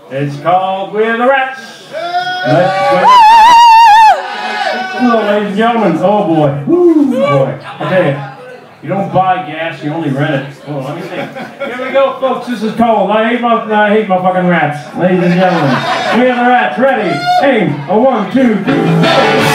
It's called We're the Rats. Ladies and gentlemen, oh boy, woo boy. I tell you, you don't buy gas, you only rent it. Oh, let me think. Here we go, folks. This is cold. I hate my fucking rats. Ladies and gentlemen, We're the Rats. Ready? Aim. A 1, 2, 3.